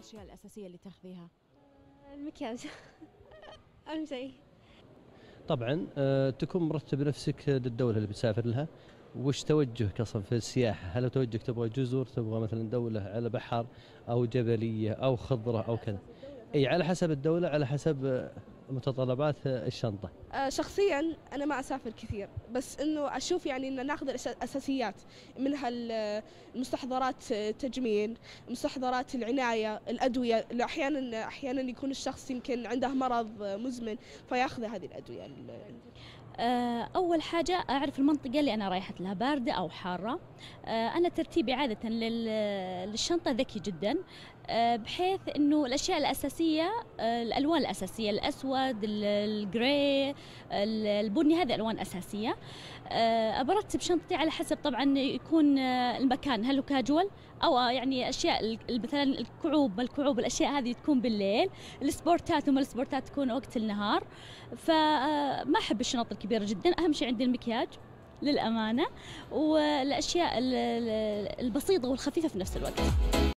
الأشياء الأساسية اللي تاخذيها؟ المكياج أهم شيء. طبعا تكون مرتب نفسك للدولة اللي بتسافر لها، وش توجهك أصلا في السياحة؟ هل توجهك تبغى جزر، تبغى مثلا دولة على بحر أو جبلية أو خضرة أو كذا؟ أي على حسب الدولة، على حسب متطلبات الشنطة. شخصيا أنا ما أسافر كثير، بس إنه أشوف يعني إن ناخذ الأساسيات منها المستحضرات التجميل، مستحضرات العناية، الأدوية اللي أحيانا يكون الشخص يمكن عنده مرض مزمن فياخذ هذه الأدوية. أول حاجة أعرف المنطقة اللي أنا رايحة لها باردة أو حارة. أنا ترتيبي عادة للشنطة ذكي جدا، بحيث أنه الأشياء الأساسية، الألوان الأساسية، الأسود، الجراي، البني، هذه ألوان أساسية. برتب شنطتي على حسب طبعا يكون المكان، هل هو كاجوال أو يعني أشياء مثلا الكعوب الأشياء هذه تكون بالليل، السبورتات وما السبورتات تكون وقت النهار. فما أحب الشنط الكبيرة جدا، أهم شيء عندي المكياج للأمانة، والأشياء البسيطة والخفيفة في نفس الوقت.